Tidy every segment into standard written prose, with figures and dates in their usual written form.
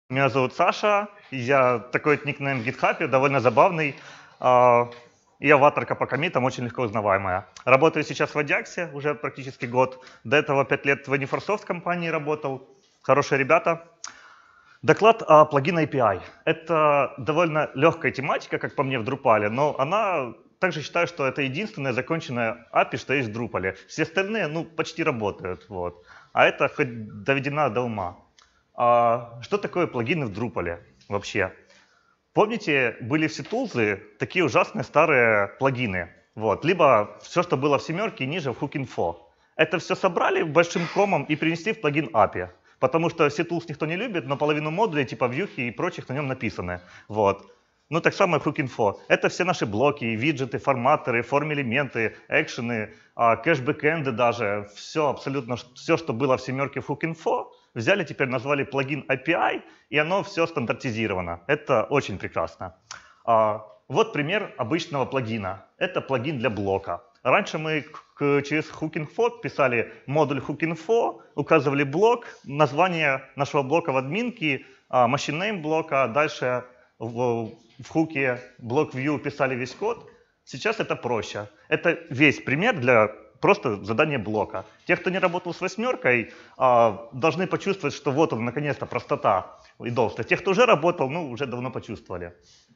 Меня зовут Саша, я такой никнейм в GitHub, довольно забавный. И аватарка по коммитам очень легко узнаваемая. Работаю сейчас в Ajax уже практически год. До этого 5 лет в Uniforsoft компании работал. Хорошие ребята. Доклад о плагин API. Это довольно легкая тематика, как по мне, в Drupal, но она также считаю, что это единственная законченная API, что есть в Drupal. Все остальные, почти работают. Вот. А это хоть доведена до ума. Что такое плагины в Drupal вообще? Помните, были все тулзы, такие ужасные старые плагины. Вот. Либо все, что было в семерке и ниже, в Hook.info. Это все собрали большим комом и принесли в плагин API. Потому что все tools никто не любит, но половину модулей типа Vue и прочих на нем написаны. Вот. Ну так само и Hook.info. Это все наши блоки, виджеты, форматоры, форм-элементы, экшены, кэш-бэкэнды даже. Все, абсолютно все, что было в семерке в Hook.info, взяли, теперь назвали плагин API, и оно все стандартизировано. Это очень прекрасно. Вот пример обычного плагина. Это плагин для блока. Раньше мы через Hook.info писали модуль Hook.info, указывали блок, название нашего блока в админке, machine name блока, дальше в хуке блок view писали весь код. Сейчас это проще. Это весь пример для просто задания блока. Те, кто не работал с восьмеркой, должны почувствовать, что вот он, наконец-то, простота и удобство. Те, кто уже работал, уже давно почувствовали.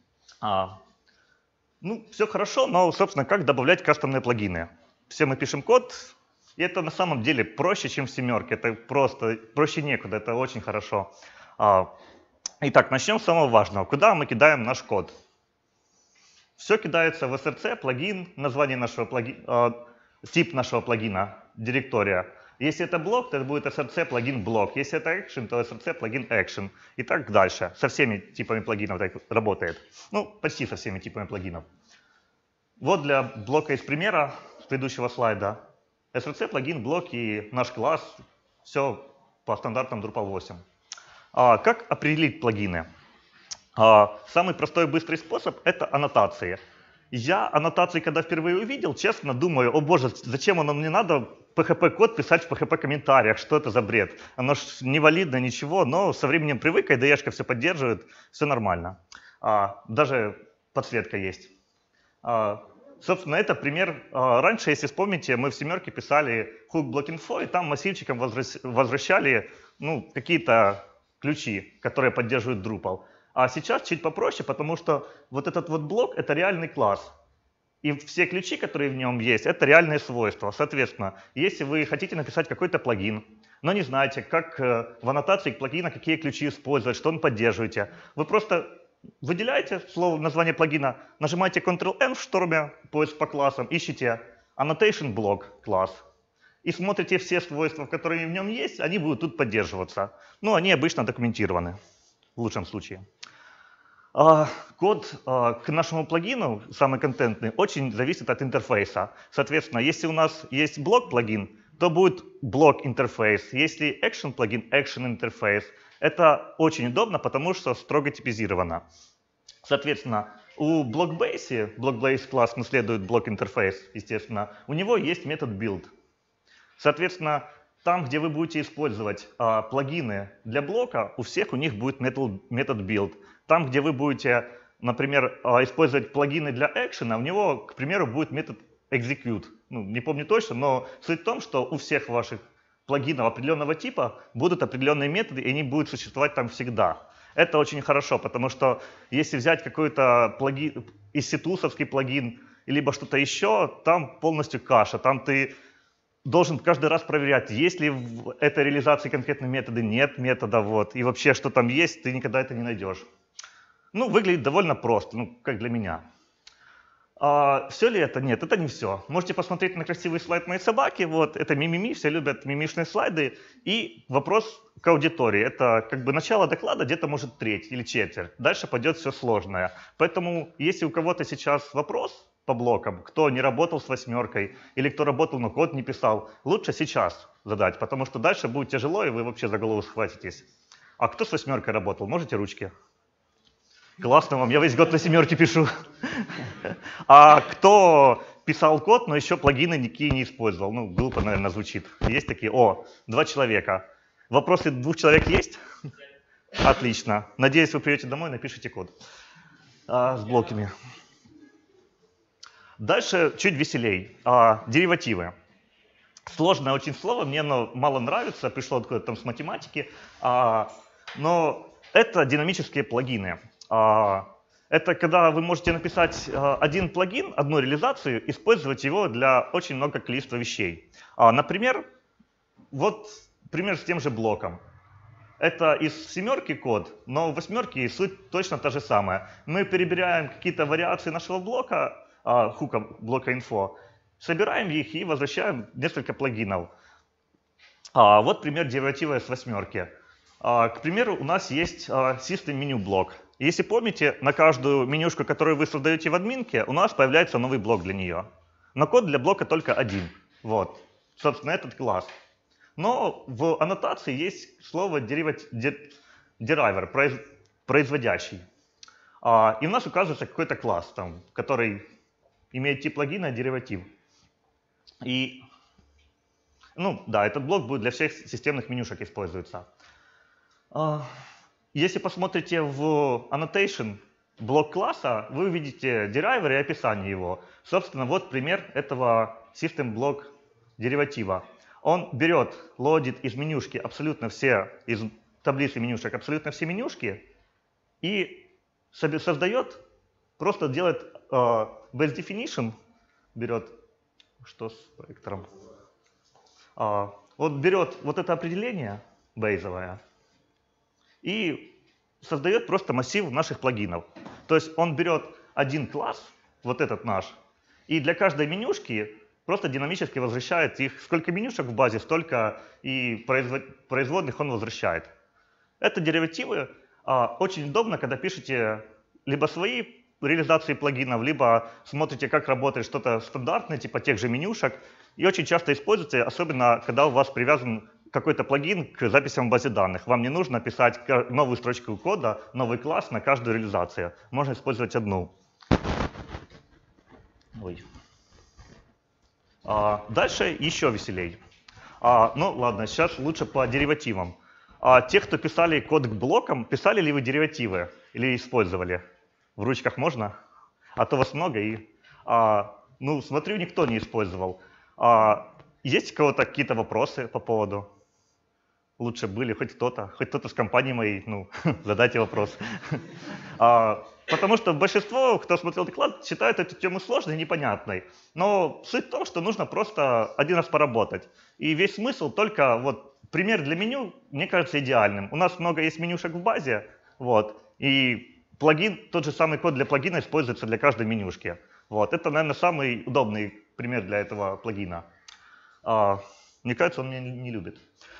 Все хорошо, но, собственно, как добавлять кастомные плагины? Все мы пишем код, и это на самом деле проще, чем в семерке. Это просто проще некуда, это очень хорошо. Итак, начнем с самого важного. Куда мы кидаем наш код? Все кидается в src, плагин, название нашего плагина, тип нашего плагина, директория. Если это блок, то это будет src плагин блок. Если это action, то src плагин action. И так дальше. Со всеми типами плагинов так работает. Почти со всеми типами плагинов. Вот для блока из примера с предыдущего слайда. src плагин, блок и наш класс. Все по стандартам Drupal 8. Как определить плагины? Самый простой и быстрый способ — это аннотации. Я аннотации, когда впервые увидел, честно думаю, о боже, зачем оно мне надо PHP-код писать в PHP-комментариях, что это за бред? Оно ж невалидно, ничего, но со временем привык, IDE-шка все поддерживает, все нормально. Даже подсветка есть. Собственно, это пример. Раньше, если вспомните, мы в семерке писали hook block.info, и там массивчиком возвращали какие-то ключи, которые поддерживают Drupal. А сейчас чуть попроще, потому что вот этот вот блок — это реальный класс. И все ключи, которые в нем есть, это реальные свойства. Соответственно, если вы хотите написать какой-то плагин, но не знаете, как в аннотации плагина, какие ключи использовать, что он поддерживаете, вы просто выделяете слово, название плагина, нажимаете Ctrl-N в шторме, поиск по классам, ищите annotation блок класс. И смотрите все свойства, которые в нем есть, они будут тут поддерживаться. Они обычно документированы, в лучшем случае. Код к нашему плагину, самый контентный, очень зависит от интерфейса. Соответственно, если у нас есть блок-плагин, то будет блок-интерфейс. Если action-плагин, action-интерфейс. Это очень удобно, потому что строго типизировано. Соответственно, у Blockbase класс наследует блок-интерфейс, естественно, у него есть метод build. Соответственно, там, где вы будете использовать плагины для блока, у всех у них будет метод build. Там, где вы будете, например, использовать плагины для экшена, у него, к примеру, будет метод execute. Не помню точно, но суть в том, что у всех ваших плагинов определенного типа будут определенные методы, и они будут существовать там всегда. Это очень хорошо, потому что если взять какой-то плагин, EC2-совский плагин, либо что-то еще, там полностью каша. Там ты должен каждый раз проверять, есть ли в этой реализации конкретные методы, нет метода, вот. И вообще, что там есть, ты никогда это не найдешь. Выглядит довольно просто, как для меня. Все ли это? Нет, это не все. Можете посмотреть на красивый слайд моей собаки. Вот, это мимими, все любят мимишные слайды. И вопрос к аудитории. Это как бы начало доклада, где-то может треть или четверть. Дальше пойдет все сложное. Поэтому, если у кого-то сейчас вопрос по блокам, кто не работал с восьмеркой или кто работал, но код не писал, лучше сейчас задать, потому что дальше будет тяжело, и вы вообще за голову схватитесь. А кто с восьмеркой работал? Можете ручки? Классно вам, я весь год на семерке пишу. А кто писал код, но еще плагины никакие не использовал? Глупо, наверное, звучит. Есть такие? 2 человека. Вопросы 2 человек есть? Отлично. Надеюсь, вы придете домой и напишите код с блоками. Дальше чуть веселей. Деривативы. Сложное очень слово, мне оно мало нравится, пришло откуда-то там с математики, но это динамические плагины. Это когда вы можете написать один плагин, одну реализацию, использовать его для очень много количества вещей. Например, вот пример с тем же блоком. Это из семерки код, но в восьмерке суть точно та же самая. Мы перебираем какие-то вариации нашего блока, хука блока info, собираем их и возвращаем несколько плагинов. Вот пример дериватива с восьмерки. К примеру, у нас есть System Menu блок. Если помните, на каждую менюшку, которую вы создаете в админке, у нас появляется новый блок для нее. Но код для блока только один. Вот, собственно, этот класс. Но в аннотации есть слово deriver, производящий. И у нас указывается какой-то класс, там, который имеет тип плагина дериватив. И, да, этот блок будет для всех системных менюшек используется. Если посмотрите в annotation блок класса, вы увидите deriver и описание его. Собственно, вот пример этого system блок дериватива. Он берет, лодит из менюшки абсолютно все, из таблицы менюшек абсолютно все менюшки и создает, просто делает base definition, берет, что с проектором, вот берет вот это определение бейзовое и создает просто массив наших плагинов. То есть он берет один класс, вот этот наш, и для каждой менюшки просто динамически возвращает их. Сколько менюшек в базе, столько и производных он возвращает. Это деривативы. Очень удобно, когда пишете либо свои реализации плагинов, либо смотрите, как работает что-то стандартное, типа тех же менюшек. И очень часто используете, особенно когда у вас привязан какой-то плагин к записям в базе данных. Вам не нужно писать новую строчку кода, новый класс на каждую реализацию. Можно использовать одну. Ой. Дальше еще веселей. Ладно, сейчас лучше по деривативам. Те, кто писали код к блокам, писали ли вы деривативы или использовали? В ручках можно? А то вас много и... смотрю, никто не использовал. Есть у кого-то какие-то вопросы по поводу? Лучше были хоть кто-то с компании моей, задайте вопрос. Потому что большинство, кто смотрел доклад, считают эту тему сложной и непонятной. Но суть в том, что нужно просто один раз поработать. И весь смысл только, вот, пример для меню, мне кажется, идеальным. У нас много есть менюшек в базе, вот, и плагин, тот же самый код для плагина используется для каждой менюшки. Вот, это, наверное, самый удобный пример для этого плагина. Мне кажется, он меня не любит.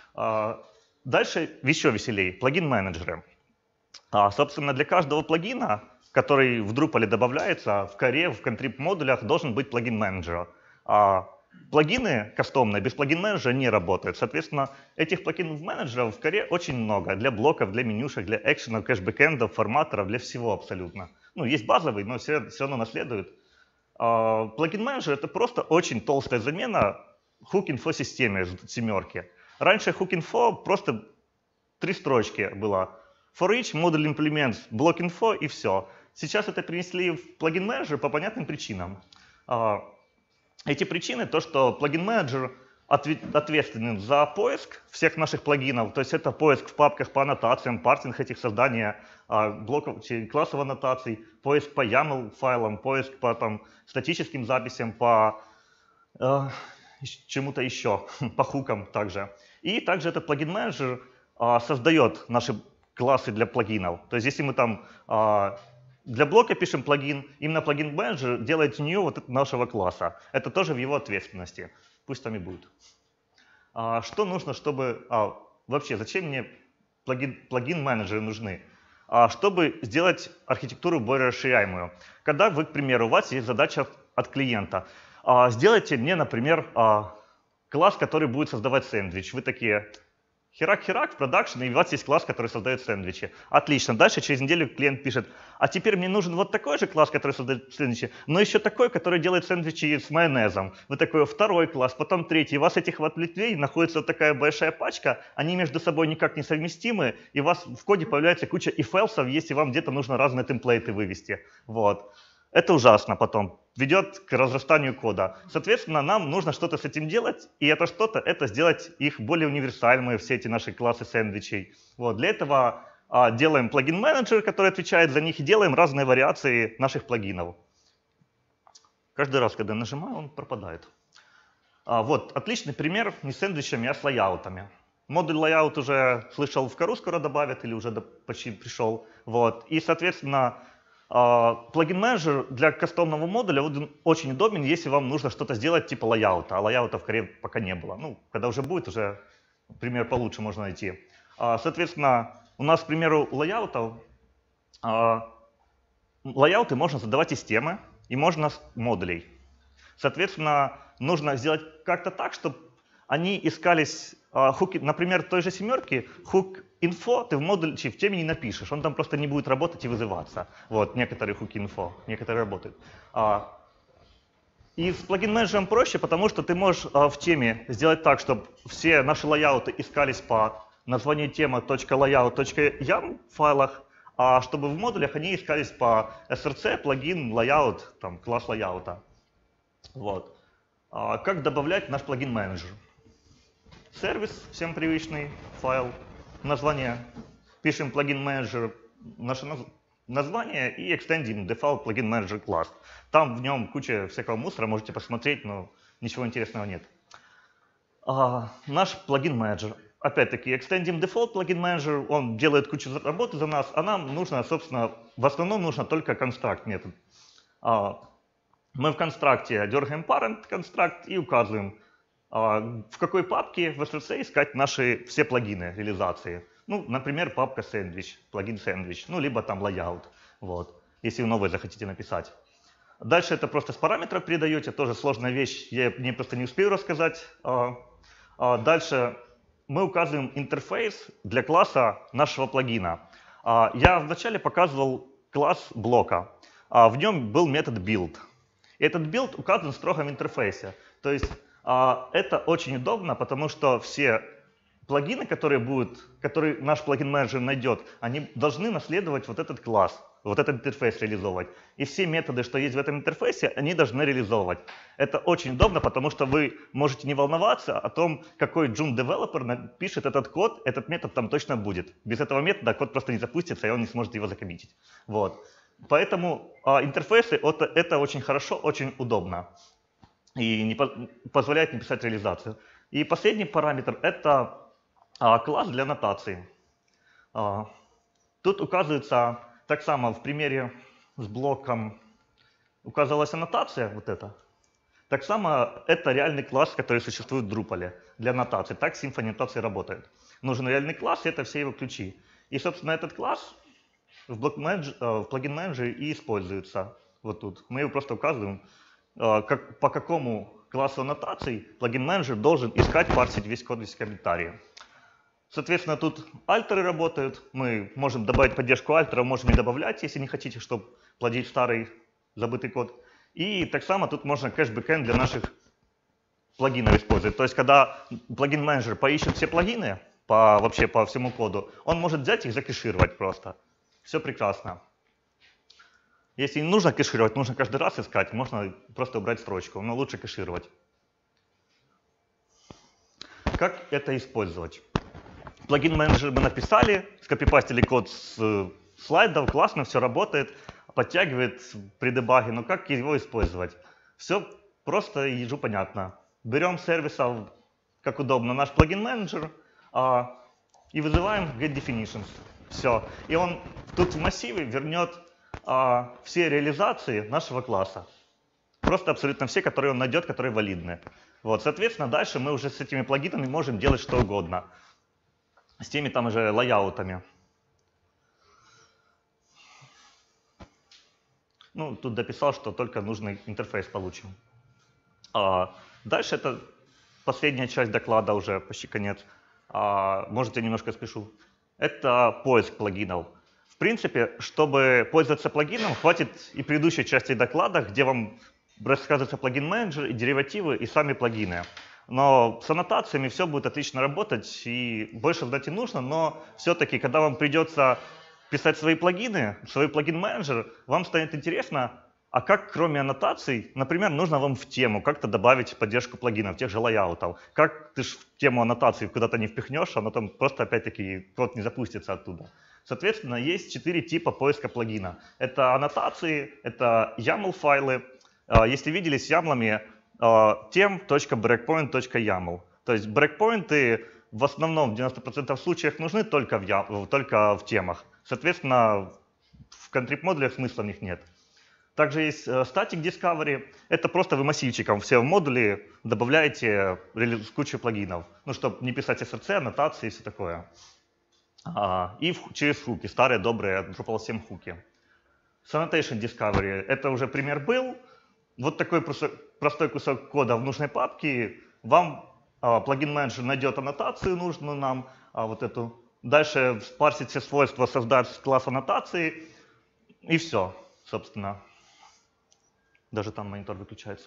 Дальше еще веселее. Плагин-менеджеры. Собственно, для каждого плагина, который в Drupal добавляется, в коре, в контриб-модулях должен быть плагин-менеджер. Плагины кастомные без плагин-менеджера не работают. Соответственно, этих плагин-менеджеров в коре очень много. Для блоков, для менюшек, для экшенов, кэш-бэкэндов, форматоров, для всего абсолютно. Есть базовый, но все равно наследует. Плагин-менеджер — это просто очень толстая замена hook-info системе семерки. Раньше hook-info просто 3 строчки было. For each module implements block info и все. Сейчас это перенесли в плагин-менеджер по понятным причинам. Эти причины — то, что плагин-менеджер ответственен за поиск всех наших плагинов, то есть это поиск в папках по аннотациям, парсинг этих создания блоков, классов аннотаций, поиск по YAML файлам, поиск по статическим записям, по чему-то еще, по хукам также. И также этот плагин-менеджер создает наши классы для плагинов. То есть если мы там для блока пишем плагин, именно плагин-менеджер делает new вот нашего класса. Это тоже в его ответственности. Пусть там и будет. Что нужно, чтобы... вообще, зачем мне плагин-менеджеры нужны? Чтобы сделать архитектуру более расширяемую. Когда вы, к примеру, у вас есть задача от клиента. Сделайте мне, например, класс, который будет создавать сэндвич. Вы такие... херак-херак в продакшн, и у вас есть класс, который создает сэндвичи. Отлично. Дальше через неделю клиент пишет, а теперь мне нужен вот такой же класс, который создает сэндвичи, но еще такой, который делает сэндвичи с майонезом. Вы такой, второй класс, потом третий. И у вас этих вот ветвей находится вот такая большая пачка, они между собой никак не совместимы, и у вас в коде появляется куча if-else'ов, если вам где-то нужно разные темплейты вывести. Вот. Это ужасно потом, ведет к разрастанию кода. Соответственно, нам нужно что-то с этим делать, и это что-то, это сделать их более универсальными, все эти наши классы сэндвичей. Вот. Для этого делаем плагин-менеджер, который отвечает за них, и делаем разные вариации наших плагинов. Каждый раз, когда нажимаю, он пропадает. Вот, отличный пример не с сэндвичами, а с лайаутами. Модуль layout уже слышал, в Кару скоро добавят, или уже почти пришел. Вот. И, соответственно, плагин-менеджер для кастомного модуля очень удобен, если вам нужно что-то сделать типа лайаута, а лайаута в Каре пока не было. Ну, когда уже будет, уже пример получше можно найти. Соответственно, у нас, к примеру, лайауты можно задавать из темы и можно с модулей. Соответственно, нужно сделать как-то так, чтобы они искались, хуки, например, той же семерки, хук info ты в модуле, в теме не напишешь, он там просто не будет работать и вызываться. Вот, некоторые хуки info, некоторые работают. И с плагин-менеджером проще, потому что ты можешь в теме сделать так, чтобы все наши лайауты искались по названию тема.layout.yam файлах, а чтобы в модулях они искались по src, плагин, layout, там, класс лайаута. Вот. Как добавлять наш плагин-менеджер? Сервис, всем привычный файл, название, пишем плагин-менеджер, наше название и экстендим default плагин-менеджер класс. Там в нем куча всякого мусора, можете посмотреть, но ничего интересного нет. Наш плагин-менеджер, опять-таки, extending default плагин-менеджер, он делает кучу работы за нас, а нам нужно, собственно, в основном нужно только construct метод. Мы в констракте дергаем parent construct и указываем, в какой папке в SRC искать наши все плагины реализации. Ну, например, папка sandwich, плагин sandwich, ну, либо там layout, вот, если вы новое захотите написать. Дальше это просто с параметров передаете, тоже сложная вещь, я мне просто не успею рассказать. Дальше мы указываем интерфейс для класса нашего плагина. Я вначале показывал класс блока, в нем был метод build. Этот build указан строго в интерфейсе, то есть это очень удобно, потому что все плагины, которые наш плагин-менеджер найдет, они должны наследовать вот этот класс, вот этот интерфейс реализовывать. И все методы, что есть в этом интерфейсе, они должны реализовывать. Это очень удобно, потому что вы можете не волноваться о том, какой Joom-девелопер напишет этот код, этот метод там точно будет. Без этого метода код просто не запустится, и он не сможет его закоммитить. Вот. Поэтому интерфейсы — это очень хорошо, очень удобно. И не позволяет не писать реализацию. И последний параметр — это класс для аннотации. Тут указывается, так само в примере с блоком указывалась аннотация, вот это. Так само это реальный класс, который существует в Drupal для аннотации. Так Symfony аннотации работает. Нужен реальный класс, и это все его ключи. И, собственно, этот класс в плагин-менеджере и используется вот тут. Мы его просто указываем, по какому классу аннотаций плагин-менеджер должен искать, парсить весь код, весь комментарии. Соответственно, тут альтеры работают. Мы можем добавить поддержку альтеров, можем не добавлять, если не хотите, чтобы плодить старый забытый код. И так само тут можно кэш-бэкэнд для наших плагинов использовать. То есть, когда плагин-менеджер поищет все плагины вообще по всему коду, он может взять их и закэшировать просто. Все прекрасно. Если не нужно кэшировать, нужно каждый раз искать, можно просто убрать строчку, но лучше кэшировать. Как это использовать? Плагин-менеджер мы написали, скопипастили код с слайдов, классно, все работает, подтягивает при дебаге, но как его использовать? Все просто и ежу понятно. Берем сервисов, как удобно, наш плагин-менеджер и вызываем getDefinitions. Все. И он тут в массиве вернет все реализации нашего класса. Просто абсолютно все, которые он найдет, которые валидны. Вот, соответственно, дальше мы уже с этими плагинами можем делать что угодно. С теми там же лайаутами. Ну, тут дописал, что только нужный интерфейс получим. Дальше это последняя часть доклада, уже почти конец. Может, я немножко спешу. Это поиск плагинов. В принципе, чтобы пользоваться плагином, хватит и предыдущей части доклада, где вам рассказывается плагин-менеджер, и деривативы, и сами плагины. Но с аннотациями все будет отлично работать, и больше знать не нужно, но все-таки, когда вам придется писать свои плагины, свой плагин-менеджер, вам станет интересно, а как кроме аннотаций, например, нужно вам в тему как-то добавить поддержку плагинов, тех же лайаутов. Как ты ж в тему аннотаций куда-то не впихнешь, оно там просто опять-таки код не запустится оттуда. Соответственно, есть 4 типа поиска плагина. Это аннотации, это YAML-файлы. Если видели с YAML-ами, tem.breakpoint.yaml. То есть брейкпоинты в основном в 90% случаев нужны только в темах. Соответственно, в контриб-модулях смысла в них нет. Также есть Static Discovery. Это просто вы массивчиком все в модули добавляете кучу плагинов, ну, чтобы не писать SRC, аннотации и все такое. И через хуки, старые добрые Drupal 7 хуки. С Annotation Discovery это уже пример был. Вот такой простой кусок кода в нужной папке. Вам плагин-менеджер найдет аннотацию нужную нам, вот эту. Дальше спарсить все свойства, создать класс аннотации, и все, собственно. Даже там монитор выключается.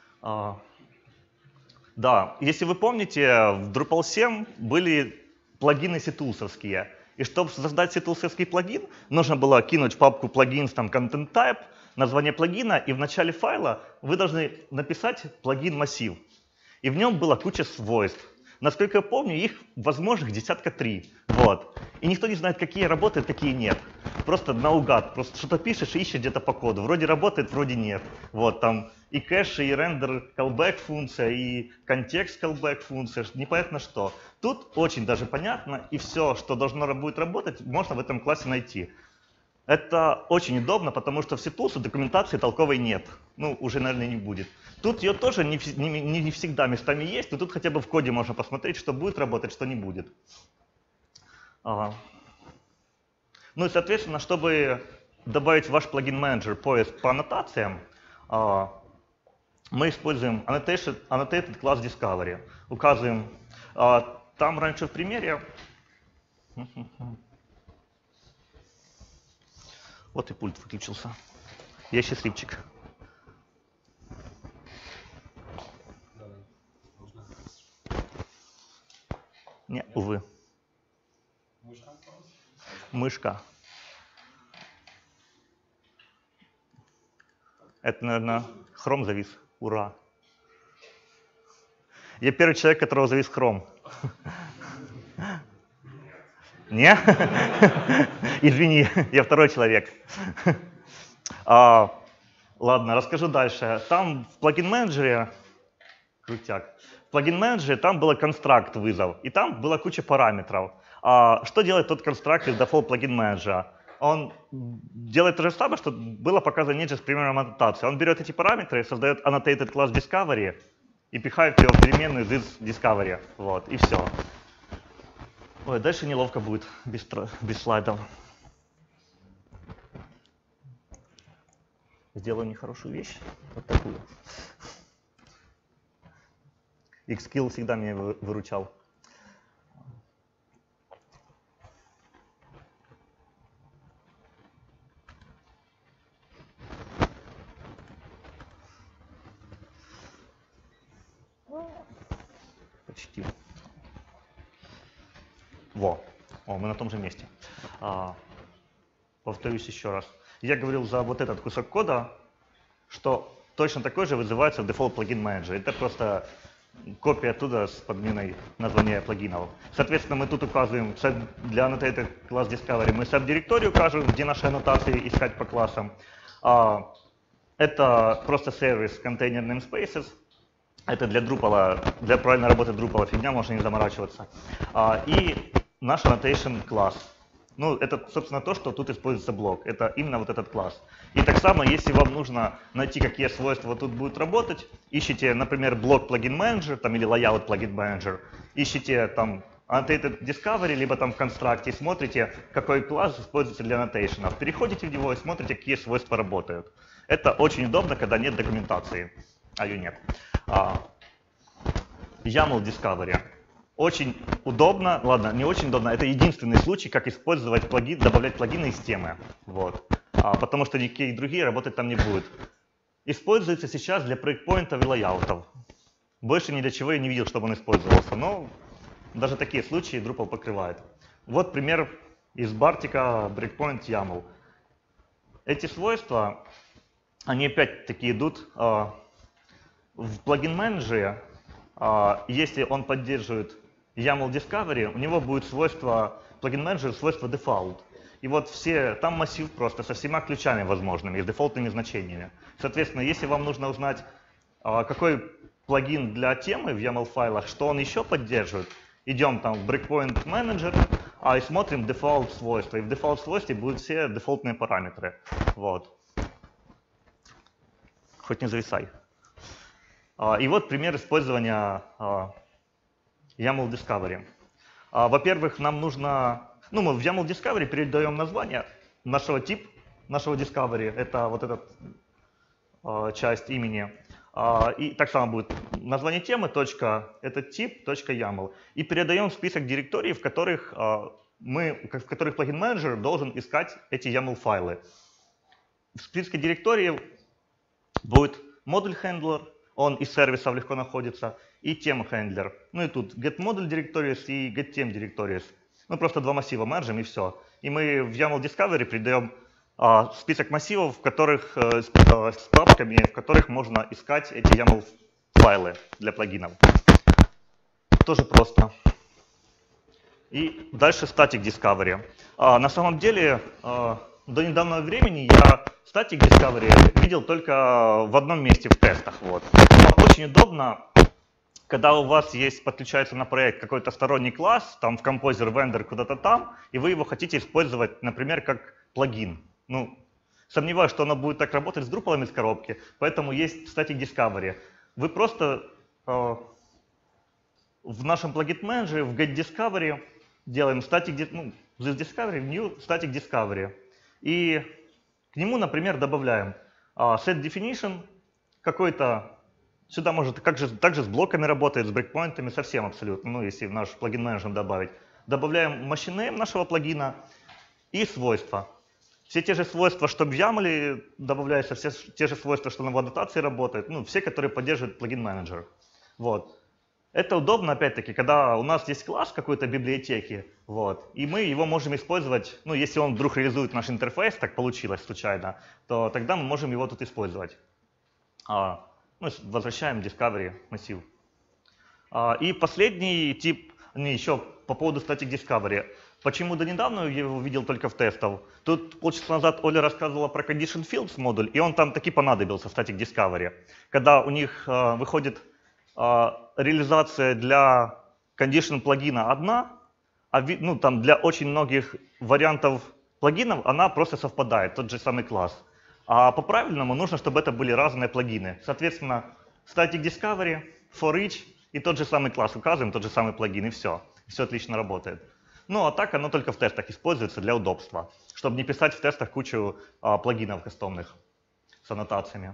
Да, если вы помните, в Drupal 7 были плагины ctools-овские. И чтобы создать ctools-овский плагин, нужно было кинуть в папку plugins, там, content type, название плагина, и в начале файла вы должны написать плагин-массив. И в нем была куча свойств. Насколько я помню, их возможных 3. Вот. И никто не знает, какие работают, какие нет. Просто наугад. Просто что-то пишешь и ищешь где-то по коду. Вроде работает, вроде нет. Вот там и кэш, и рендер callback функция, и контекст callback функция. Непонятно что. Тут очень даже понятно, и все, что должно будет работать, можно в этом классе найти. Это очень удобно, потому что в C-Tools документации толковой нет. Ну, уже, наверное, не будет. Тут ее тоже не всегда местами есть, но тут хотя бы в коде можно посмотреть, что будет работать, что не будет. Ну и, соответственно, чтобы добавить в ваш плагин-менеджер поиск по аннотациям, мы используем annotated class discovery. Указываем, там раньше в примере, вот и пульт выключился. Я счастливчик. Не, увы. Мышка. Это, наверное, Chrome завис. Ура. Я первый человек, которого завис Chrome. Не? Извини, я второй человек. Ладно, расскажу дальше. Там в плагин-менеджере, крутяк, в плагин-менеджере там был констракт вызов, и там была куча параметров. Что делает тот констракт из default плагин-менеджера? Он делает то же самое, что было показано ниже с примером аннотации. Он берет эти параметры, создает annotated class discovery и пихает его в переменную this discovery. Вот, и все. Ой, дальше неловко будет без слайдов. Сделаю нехорошую вещь, вот такую. Xskill всегда меня выручал. Почти. О, мы на том же месте. Повторюсь еще раз. Я говорил за вот этот кусок кода, что точно такой же вызывается в Default Plugin Manager. Это просто копия оттуда с подменой названия плагинов. Соответственно, мы тут указываем для Annotated Class Discovery, мы саб-директорию укажем, где наши аннотации искать по классам. Это просто сервис Container Namespaces. Это для Drupal, для правильной работы Drupal фигня, можно не заморачиваться. И наш annotation класс. Ну, это, собственно, то, что тут используется блок. Это именно вот этот класс. И так само, если вам нужно найти, какие свойства тут будут работать, ищите, например, блок Plugin Manager там, или layout Plugin Manager, ищите там annotated discovery, либо там в констракте, смотрите, какой класс используется для annotation. Переходите в него и смотрите, какие свойства работают. Это очень удобно, когда нет документации, а ее нет. YAML Discovery. очень удобно, ладно, не очень удобно, это единственный случай, как использовать плагин, добавлять плагины из темы. Вот. Потому что никакие другие работать там не будут. Используется сейчас для брейкпоинтов и лайаутов. Больше ни для чего я не видел, чтобы он использовался, но даже такие случаи Drupal покрывает. Вот пример из бартика breakpoint YAML. Эти свойства, они опять-таки идут в плагин-менеджере. Если он поддерживает YAML Discovery, у него будет свойство, плагин-менеджер, свойство default. И вот все, там массив просто со всеми ключами возможными и с дефолтными значениями. Соответственно, если вам нужно узнать, какой плагин для темы в YAML-файлах, что он еще поддерживает, идем там в Breakpoint Manager, и смотрим default свойства. И в default свойстве будут все дефолтные параметры. Вот. Хоть не зависай. И вот пример использования YAML Discovery. Во-первых, нам нужно... Ну, мы в YAML Discovery передаем название нашего типа, нашего Discovery. Это вот эта часть имени. И так само будет название темы, точка, это тип, точка YAML. И передаем список директорий, в которых плагин-менеджер должен искать эти YAML-файлы. В списке директорий будет модуль-хендлер, он из сервисов легко находится, и тема-хендлер. Ну и тут getModule directories и getTem directories. Мы просто два массива мержим и все. И мы в YAML Discovery придаем список массивов, в которых, с папками, в которых можно искать эти YAML-файлы для плагинов. Тоже просто. И дальше Static Discovery. На самом деле, до недавнего времени я Static Discovery видел только в одном месте в тестах. Вот. Но очень удобно, когда у вас есть, подключается на проект какой-то сторонний класс, там в Composer Vendor куда-то там, и вы его хотите использовать, например, как плагин. Ну, сомневаюсь, что оно будет так работать с Drupal из коробки, поэтому есть Static Discovery. Вы просто в нашем плагин-менеджере, в getDiscovery делаем Static Discovery, New Static Discovery. И к нему, например, добавляем setDefinition какой-то. Сюда может также с блоками работает, с брейкпоинтами, совсем абсолютно, ну, если в наш плагин-менеджер добавить. Добавляем machine name нашего плагина и свойства. Все те же свойства, что в YAML добавляются, все те же свойства, что на аннотации работают, ну, все, которые поддерживает плагин-менеджер. Вот. Это удобно, опять-таки, когда у нас есть класс какой-то библиотеки, вот, и мы его можем использовать, ну, если он вдруг реализует наш интерфейс, так получилось случайно, то тогда мы можем его тут использовать. Ну, возвращаем Discovery массив. И последний тип, еще по поводу Static Discovery. Почему до недавно я его видел только в тестах? Тут полчаса назад Оля рассказывала про Condition Fields модуль, и он там таки понадобился, Static Discovery. Когда у них выходит реализация для Condition плагина одна, ну, там для очень многих вариантов плагинов она просто совпадает, тот же самый класс. А по-правильному нужно, чтобы это были разные плагины. Соответственно, Static Discovery, for each и тот же самый класс указываем, тот же самый плагин, и все. Все отлично работает. Ну, а так оно только в тестах используется для удобства, чтобы не писать в тестах кучу плагинов кастомных с аннотациями.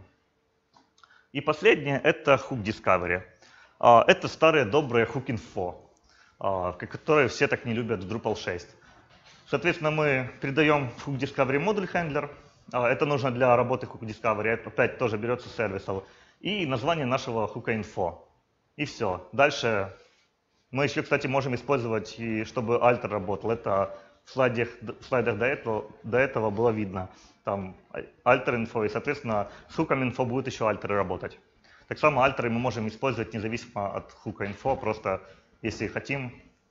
И последнее — это Hook Discovery. Это старые добрые Hook Info, которые все так не любят в Drupal 6. Соответственно, мы передаем в Hook Discovery модуль Handler. Это нужно для работы Hook Discovery. Это опять тоже берется с сервисов. И название нашего Hook Info. И все. Дальше мы еще, кстати, можем использовать, и чтобы Alter работал. Это в слайдах до этого было видно. Там Alter Info, и, соответственно, с Hook Info будет еще Alter работать. Так само альтеры мы можем использовать независимо от Hook Info, просто если хотим.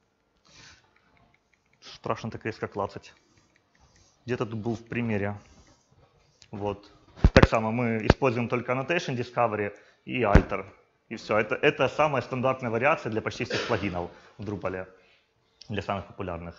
Страшно так резко клацать. Где-то тут был в примере. Вот. Так само мы используем только Annotation Discovery и Alter. И все. Это самая стандартная вариация для почти всех плагинов в Drupal, для самых популярных.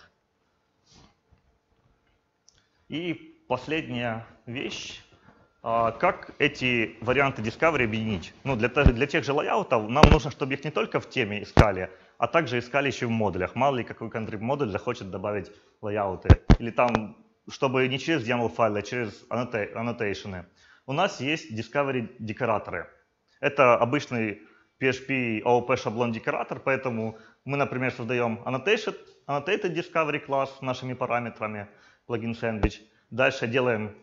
И последняя вещь. Как эти варианты Discovery объединить? Ну, для тех же лайаутов нам нужно, чтобы их не только в теме искали, а также искали еще в модулях. Мало ли какой контриб-модуль захочет добавить лайауты. Или там, чтобы не через YAML-файлы, а через аннотейшены. У нас есть Discovery декораторы. Это обычный PHP OOP шаблон декоратор, поэтому мы, например, создаем annotated discovery класс с нашими параметрами, плагин sandwich. Дальше делаем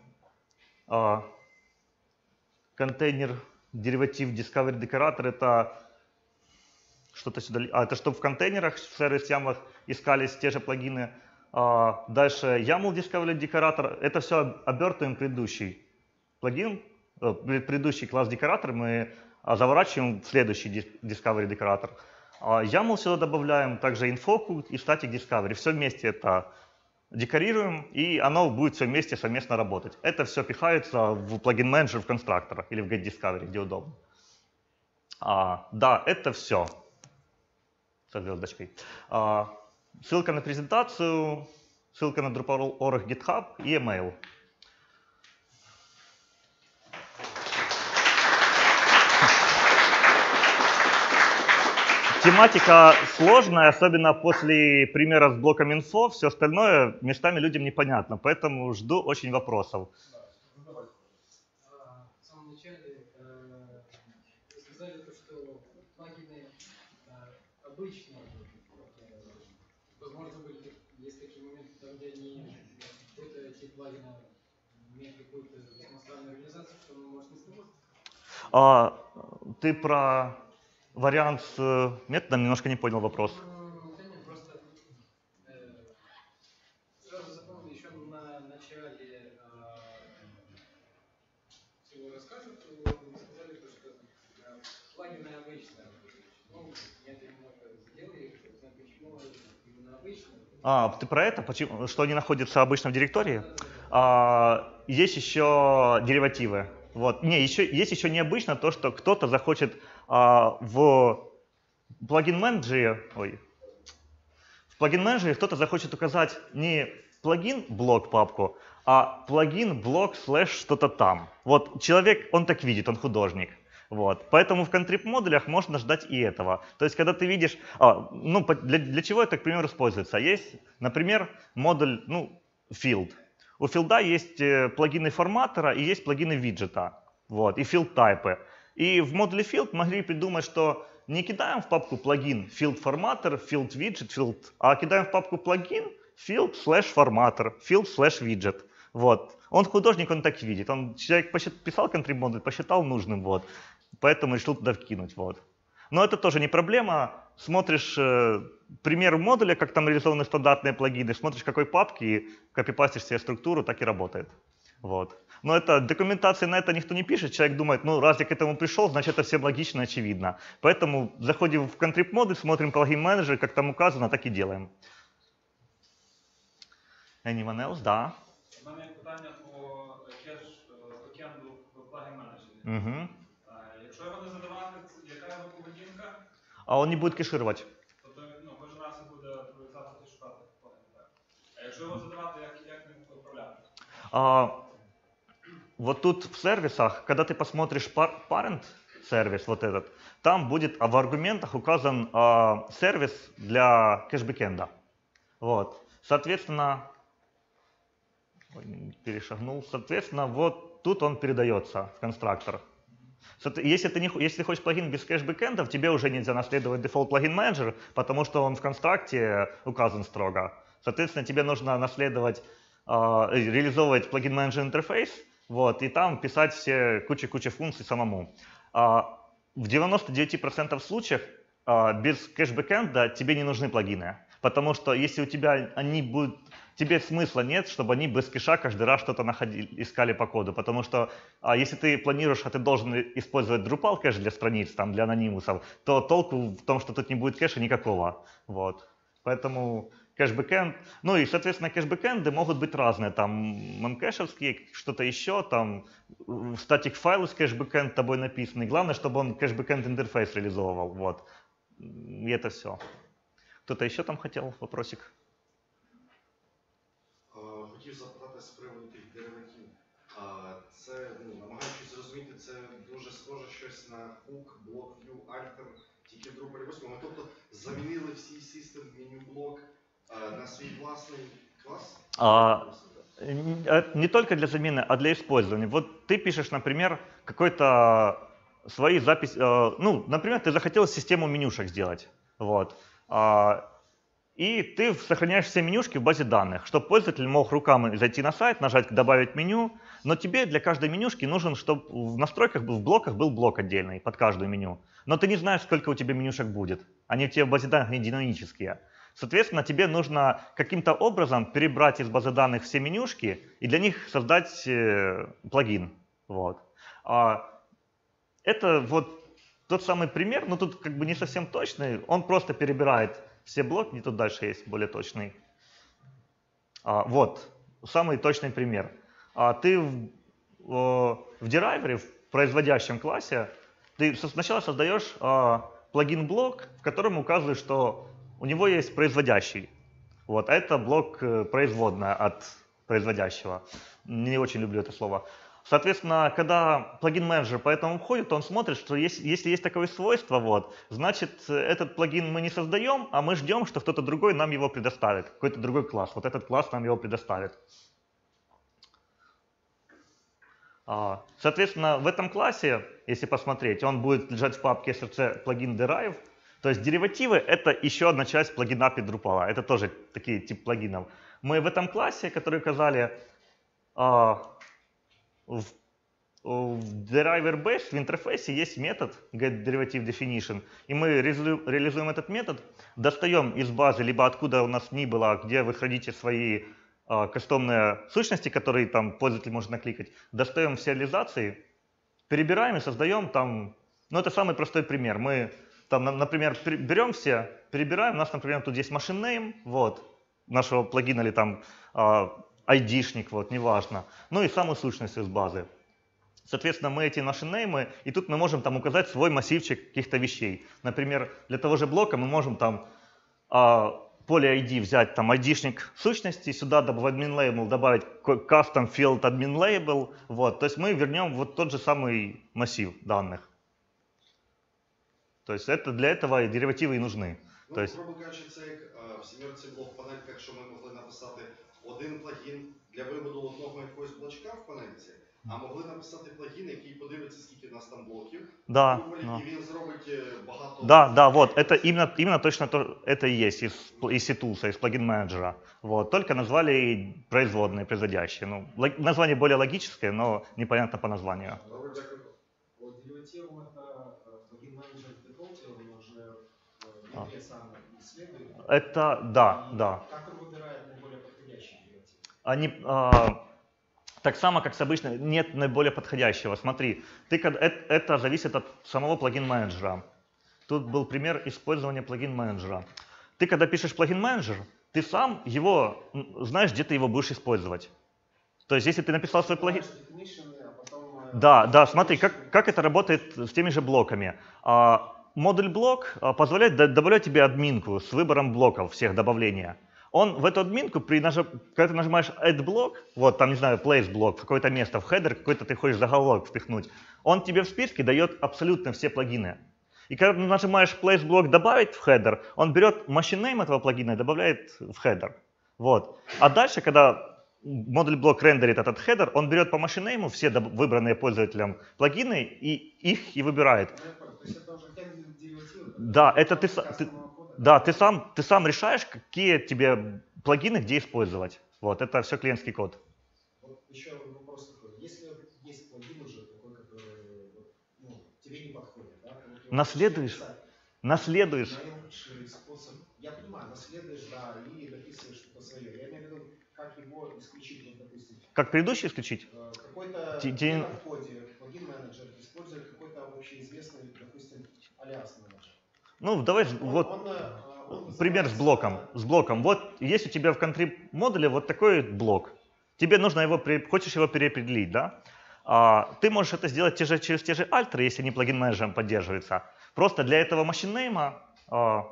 контейнер дериватив discovery декоратор. Это что-то сюда. Это чтобы в контейнерах, в сервис-ямах искались те же плагины. Дальше YAML discovery декоратор. Это все обертываем предыдущий плагин, предыдущий класс декоратор мы заворачиваем в следующий discovery декоратор. YAML сюда добавляем, также infoku и static discovery. Все вместе это декорируем, и оно будет все вместе совместно работать. Это все пихается в плагин менеджер в констракторах или в getDiscovery, где удобно. Да, это все. Со звездочкой. Ссылка на презентацию, ссылка на Drupal.org, GitHub и email. Тематика сложная, особенно после примера с блоком инфо, все остальное местами людям непонятно, поэтому жду очень вопросов. В самом начале вы сказали, что плагины обычно, возможно, есть такие моменты, где какой-то тип плагина имеет какую-то весьма странную реализацию, что он может не сработать. Ты про вариант с методом немножко не понял вопрос. Да нет, просто сразу запомнил еще на начале всего рассказа, вы сказали, что плагины обычные. Ну, я это немного сделали, почему именно обычные. Ты про это? Почему, что они находятся обычно в директории? Есть еще деривативы. Вот. Есть еще необычно то, что кто-то захочет в плагин-менеджере, в плагин-менеджере кто-то захочет указать не плагин-блок папку, а плагин-блок слэш что-то там. Вот человек, он так видит, он художник. Вот. Поэтому в контрип-модулях можно ждать и этого. То есть, когда ты видишь, для чего это, к примеру, используется? Есть, например, модуль, field. У филда есть плагины форматора и есть плагины виджета, вот, и field-тайпы. И в модуле field могли придумать, что не кидаем в папку плагин field-форматор, field-виджет, field, а кидаем в папку плагин field/форматор, field/виджет. Вот. Он художник, он так видит. Человек писал контриб-модуль, посчитал нужным, вот. Поэтому решил туда вкинуть. Вот. Но это тоже не проблема. Смотришь пример модуля, как там реализованы стандартные плагины, смотришь, какой папки, и копипастишь себе структуру, так и работает. Вот. Но документации на это никто не пишет. Человек думает, раз я к этому пришел, значит это всем логично, очевидно. Поэтому заходим в контриб-модуль, смотрим плагин-менеджер, как там указано, так и делаем. Anyone else? Да. У мене питання по кеш-бекенду в плагін-менеджері. Угу. Якщо його не задавати, яка його поведінка? Он не буде кешировать. Тобто кожен раз буде прив'язати шукати плагін. А якщо його задавати, як ним управляти? Вот тут в сервисах, когда ты посмотришь parent сервис, вот этот, там будет в аргументах указан сервис для кэш-бэкенда. Вот. Соответственно, перешагнул. Соответственно, вот тут он передается в конструктор. Если ты хочешь плагин без кэш-бэкендов, тебе уже нельзя наследовать default плагин менеджер, потому что он в констракте указан строго. Соответственно, тебе нужно наследовать, реализовывать плагин менеджер интерфейс, вот, и там писать все куча функций самому. В 99% случаев без кэш-бэкенда тебе не нужны плагины, потому что если у тебя они будут, тебе смысла нет, чтобы они без кэша каждый раз что-то искали по коду, потому что если ты планируешь, ты должен использовать Drupal кэш для страниц, там, для анонимусов, то толку в том, что тут не будет кэша, никакого. Вот. Поэтому кэш-бэкенд, и, соответственно, кэш-бэкенды могут быть разные, там, memcache-овские, что-то еще, там, статик файл из кэш-бэкенд тобой написанный. Главное, чтобы он кэш-бэкенд интерфейс реализовывал, вот. И это все. Кто-то еще там хотел вопросик? Хотів запитати з приводу тих дериватив. Це, намагаючись зрозуміти, це дуже схоже щось на hook, block, view, alter, тільки в Drupal 8. Ми, тобто, замінили всі system, menu block на свій власний класс? Не только для замены, а для использования. Вот ты пишешь, например, какой-то свои записи. Ну, например, ты захотел систему менюшек сделать. Вот. И ты сохраняешь все менюшки в базе данных, чтобы пользователь мог руками зайти на сайт, нажать «Добавить меню», но тебе для каждой менюшки нужен, чтобы в настройках, в блоках был блок отдельный под каждую меню. Но ты не знаешь, сколько у тебя менюшек будет. Они у тебя в базе данных не динамические. Соответственно, тебе нужно каким-то образом перебрать из базы данных все менюшки и для них создать плагин. Вот. Это вот тот самый пример, но тут как бы не совсем точный. Он просто перебирает все блоки, тут дальше есть более точный. Вот, самый точный пример. Ты в дерайвере, в производящем классе, ты сначала создаешь плагин-блок, в котором указываешь, что у него есть производящий. Вот, а это блок производная от производящего. Не очень люблю это слово. Соответственно, когда плагин-менеджер по этому входит, он смотрит, что если есть такое свойство, вот, значит, этот плагин мы не создаем, а мы ждем, что кто-то другой нам его предоставит, какой-то другой класс. Вот этот класс нам его предоставит. Соответственно, в этом классе, если посмотреть, он будет лежать в папке src плагин derive. То есть деривативы — это еще одна часть плагина API Drupal. Это тоже такие тип плагинов. Мы в этом классе, который указали, в deriver base в интерфейсе есть метод getDerivativeDefinition, и мы реализуем этот метод, достаем из базы, либо откуда у нас ни было, где вы храните свои кастомные сущности, которые там пользователь может накликать, достаем все реализации, перебираем и создаем там, ну это самый простой пример. Мы там, например, берем все, перебираем, у нас, например, тут есть machine name, вот, нашего плагина или там ID-шник, вот, неважно. Ну и самую сущность из базы. Соответственно, мы эти наши неймы, и тут мы можем там указать свой массивчик каких-то вещей. Например, для того же блока мы можем там поле ID взять, там ID-шник сущности, сюда в admin label добавить custom field admin label. Вот, то есть мы вернем вот тот же самый массив данных. То есть это, для этого і деривативи і нужны. Ну, Тобто, грубо кажучи, це як в сімерці було в панельках, що ми могли написати один плагін для виводу одного якогось блочка в панельці, а могли написати плагін, який подивиться, скільки в нас там блоків, да, і він зробить багато... Да, вот, это именно точно то, это и есть из C-Tools, из плагин-менеджера. Вот, только назвали производные, производящие. Ну, название более логическое, но непонятно по названию. По деривативам это плагин-менеджер в дефолте, он уже внутри сам исследует. Это, да. Как он выбирает наиболее подходящий дериватив? Они, так само, как с обычной, нет наиболее подходящего. Смотри, это зависит от самого плагин-менеджера. Тут был пример использования плагин-менеджера. Ты, когда пишешь плагин-менеджер, ты сам его, знаешь, где ты его будешь использовать. То есть, если ты написал свой плагин... Да, смотри, как это работает с теми же блоками. Модуль блок позволяет добавлять тебе админку с выбором блоков всех добавления. Он в эту админку, когда ты нажимаешь add блок, вот там, не знаю, place блок, в какое-то место, в хедер какой-то ты хочешь заголовок впихнуть, он тебе в списке дает абсолютно все плагины. И когда ты нажимаешь place блок добавить в хедер, он берет machine name этого плагина и добавляет в хедер. Вот. А дальше, когда модуль блок рендерит этот хедер, он берет по machine name все выбранные пользователем плагины и их и выбирает. То есть это уже деривативы? Да, это ты сам решаешь, какие тебе плагины где использовать. Вот, это все клиентский код. Вот еще вопрос такой. Если есть плагин уже такой, который тебе не подходит, да? Наследуешь. Наилучший способ. Я понимаю, наследуешь, да, и написываешь что-то свое. Я имею в виду, как его исключить, вот, допустим. Как предыдущий исключить? Какой-то в коде плагин-менеджер использует какой-то общеизвестный, допустим, алиас-менеджер. Ну, давай, пример с блоком. Вот есть у тебя в контриб-модуле вот такой блок. Тебе нужно хочешь его переопределить, да? Ты можешь это сделать через те же альтеры, если не плагин-менеджером поддерживается. Просто для этого machine name,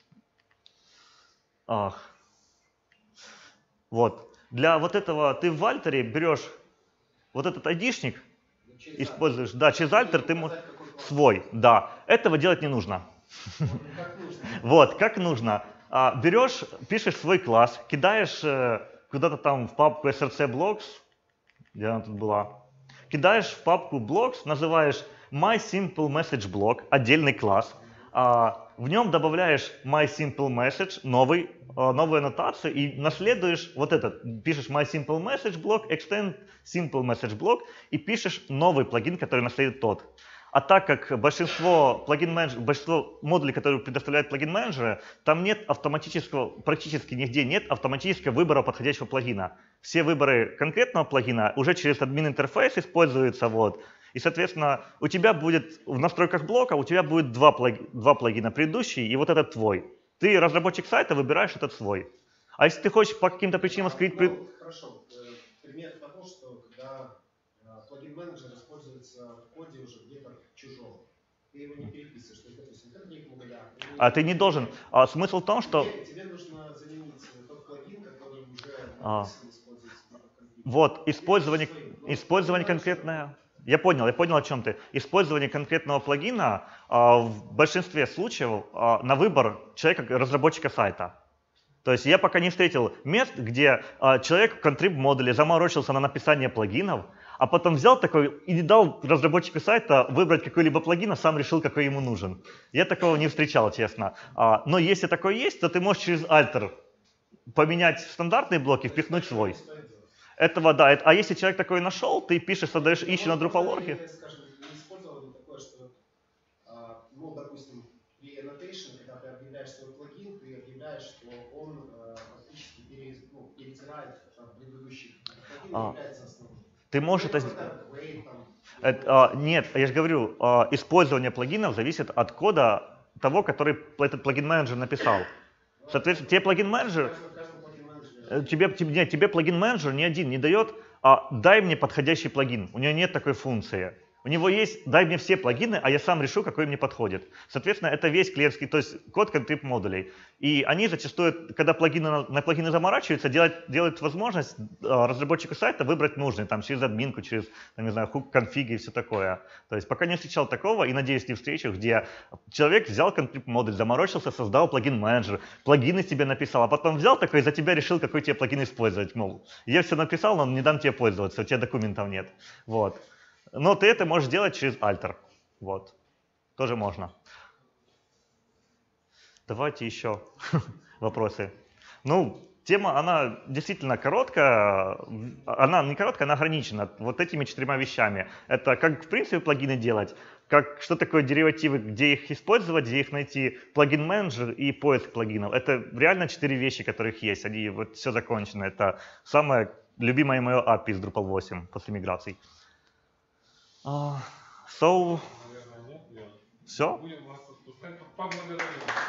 вот, для вот этого ты в альтере берешь вот этот ID-шник, используешь, да, через альтер ты можешь свой, да. Этого делать не нужно. Вот, как нужно. Берешь, пишешь свой класс, кидаешь куда-то там в папку src blocks, где она тут была, кидаешь в папку blocks, называешь MySimpleMessageBlock, отдельный класс. В нем добавляешь MySimpleMessage, новую аннотацию, и наследуешь вот этот. Пишешь MySimpleMessageBlock, extend SimpleMessageBlock, и пишешь новый плагин, который наследует тот. А так как большинство модулей, которые предоставляют плагин-менеджеры, там нет практически нигде нет автоматического выбора подходящего плагина. Все выборы конкретного плагина уже через админ-интерфейс используются. Вот. И, соответственно, у тебя будет в настройках блока у тебя будет два плагина, предыдущий и вот этот твой. Ты, разработчик сайта, выбираешь этот свой. А если ты хочешь по каким-то причинам скрыть... Хорошо. Пример того, что когда плагин-менеджер используется в коде уже где-то чужого, ты его не переписываешь. То есть, допустим, как ник модуля. А ты не должен. Смысл в том, что... Тебе нужно заменить тот плагин, который уже используется. Вот, использование конкретное... Я понял, о чем ты. Использование конкретного плагина в большинстве случаев на выбор человека, разработчика сайта. То есть я пока не встретил мест, где человек в контриб-модуле заморочился на написание плагинов, а потом взял такой и не дал разработчику сайта выбрать какой-либо плагин, а сам решил, какой ему нужен. Я такого не встречал, честно. Но если такое есть, то ты можешь через альтер поменять стандартные блоки, впихнуть свой. Этого, да. А если человек такой нашел, ты пишешь, создаешь issue на Drupal.org. Скажем, не использовал ли такое, что, ну, допустим, при annotation, когда ты объявляешь свой плагин, ты объявляешь, что он фактически перетирает предыдущий плагин и является основным. Ты можешь это сделать. Нет, я же говорю, использование плагинов зависит от кода того, который этот плагин-менеджер написал. Соответственно, тебе плагин-менеджер... Тебе плагин-менеджер ни один не дает, дай мне подходящий плагин. У него нет такой функции. У него есть, дай мне все плагины, а я сам решу, какой мне подходит. Соответственно, это весь клиентский, то есть код контриб модулей. И они зачастую, когда на плагины заморачиваются, делают возможность разработчику сайта выбрать нужный, там, через админку, через, не знаю, хук конфиги и все такое. То есть пока не встречал такого, и надеюсь, не встречу, где человек взял контриб модуль, заморочился, создал плагин-менеджер, плагины себе написал, а потом взял такой и за тебя решил, какой тебе плагин использовать. Мол, я все написал, но не дам тебе пользоваться, у тебя документов нет. Вот. Но ты это можешь делать через альтер. Вот. Тоже можно. Давайте еще вопросы. Ну, тема, она действительно короткая. Она не короткая, она ограничена вот этими 4 вещами. Это как, в принципе, плагины делать, что такое деривативы, где их использовать, где их найти, плагин-менеджер и поиск плагинов. Это реально 4 вещи, которых есть. Они вот все закончено. Это самое любимое мое API из Drupal 8 после миграций. Наверное, нет. Все? Будем вас отпускать. Поблагодарим.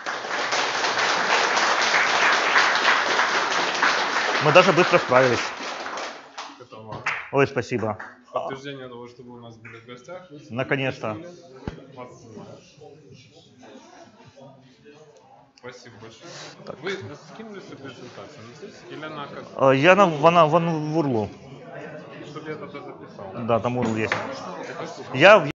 Мы даже быстро справились. Это вам. Ой, спасибо. Подтверждение того, что вы у нас были в гостях. Наконец-то. Спасибо большое. Вы скинули свою презентацию? Или она как? Я в URL. Чтобы я тогда записал. Да, там URL есть. Я